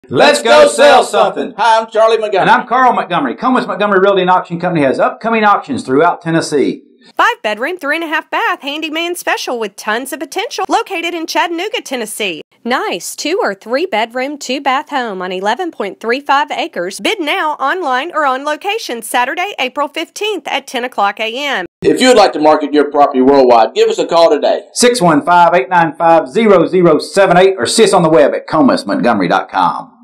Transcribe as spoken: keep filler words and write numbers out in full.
Let's go sell something. Hi, I'm Charlie Montgomery. And I'm Carl Montgomery. Comas Montgomery Realty and Auction Company has upcoming auctions throughout Tennessee. Five bedroom, three and a half bath handyman special with tons of potential, located in Chattanooga, Tennessee. Nice two or three bedroom, two bath home on eleven point three five acres. Bid now online or on location Saturday, April fifteenth at ten o'clock a m If you would like to market your property worldwide, give us a call today. six one five, eight nine five, zero zero seven eight or see us on the web at comas montgomery dot com.